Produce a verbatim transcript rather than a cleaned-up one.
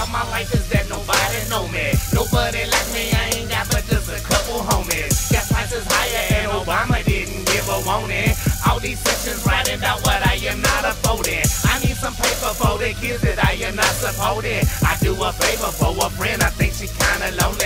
about my life is that nobody know me. Nobody like me, I ain't got but just a couple homies. Got prices higher and Obama didn't give a warning. All these sections writing about what I am not affording. I need some paper for the kids that I am not supporting. I do a favor for a friend, I think she kinda lonely.